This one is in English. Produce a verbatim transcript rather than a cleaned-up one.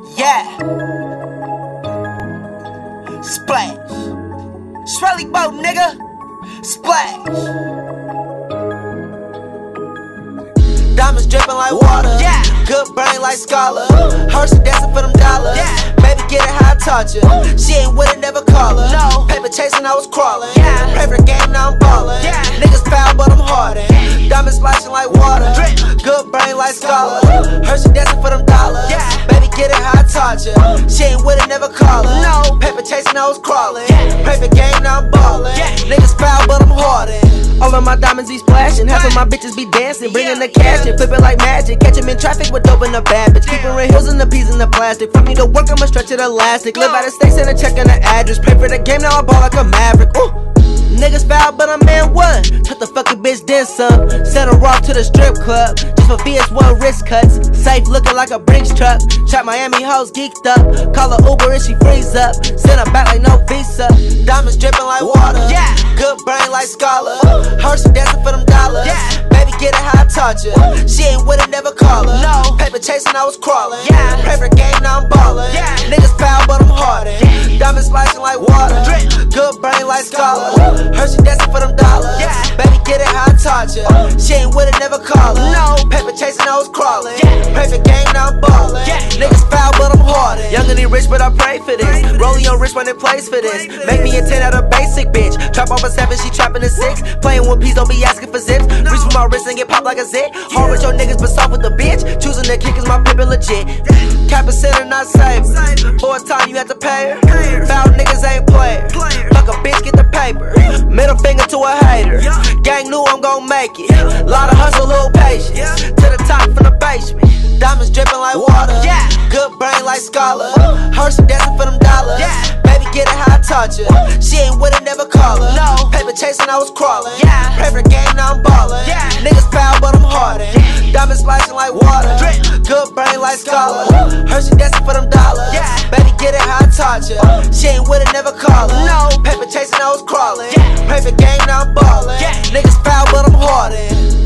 Yeah. Splash. Swelly boat, nigga. Splash. Diamonds dripping like water. Yeah. Good brain like scholar. Hershey dancing for them dollars. Yeah. Baby, get it how I taught you. She ain't with it, never call her. No. Paper chasing, I was crawling. Yeah. Pray for the game, now I'm ballin'. Yeah. Niggas foul, but I'm hardin'. Diamonds splashing like water. Drip. Good brain like scholar. Hershey dancing for them dollars. Yeah. Baby, get it how I taught you. She ain't with it, never call her. No. Paper chasing, I was crawling. Yeah. Pray for the game, now I'm ballin'. Yeah. Niggas foul, but I'm hardin'. All of my diamonds be splashing. Half of my bitches be dancing, bringing the cash in, flip it like magic. Catch him in traffic with dope in the bad bitch. Keep her in heels and the peas in the plastic. For me to work, I'ma stretch it elastic. Live out of state, send a check on the address. Pray for the game, now I ball like a maverick. Ooh. Niggas foul, but I'm in what? Took the fucking bitch, then some. Sent her off to the strip club, just for V S one wrist cuts. Safe looking like a Brinks truck. Trap Miami hoes geeked up. Call her Uber and she freeze up. Send her back like no visa. Diamonds dripping like water. Yeah. Good brain like scholar. Hershey dancing for them dollars. Yeah. Baby, get it how I taught you. She ain't with it, never call her. No. Paper chasing, I was crawling. Yeah. Pray for the game, now I'm ballin'. Yeah. Niggas foul, but I'm hardin'. Yeah. Diamonds splashing like water. Drip. Good brain like scholar. Hershey dancing for them dollars. Yeah. Baby, get it how I taught you. She ain't with it, never call her. No. Paper chasing, I was crawling. Yeah. Pray for the game, now I'm ballin'. Yeah. Niggas foul, but I'm hardin'. Young and rich, but I pray for this. Rolling on rich when it plays for this. Make me a ten out of basic, bitch. Trap off a seven, she trapping a six. Playing one piece, don't be asking for zips. Reach for my wrist and get popped like a zit. Hard with your niggas, but soft with the bitch. Choosing the kick is my pimpin' legit. Cap a center, not safe. Boy, it's time you have to pay her. Foul niggas ain't players. Fuck a bitch, get the paper. Middle finger to a hater. Gang knew I'm gon' make it. Lot of hustle, little patience. To the top from the basement. Diamonds dripping like water. Yeah. Good brain like scholar. Hershey dancing for them dollars. Yeah. Baby, get it how I taught you. She ain't with it, never call her. No. Paper chasing, I was crawling. Yeah. Pray for the game, now I'm ballin'. Yeah. Niggas foul, but I'm hardin'. Yeah. Diamonds splashing like water. Drip. Good brain like scholar. Hershey dancing for them dollars. Yeah. Baby, get it how I taught you. She ain't with it, never call her. No. Paper chasing, I was crawling. Yeah. Pray for the game, now I'm ballin'. Yeah. Niggas foul, but I'm hardin'.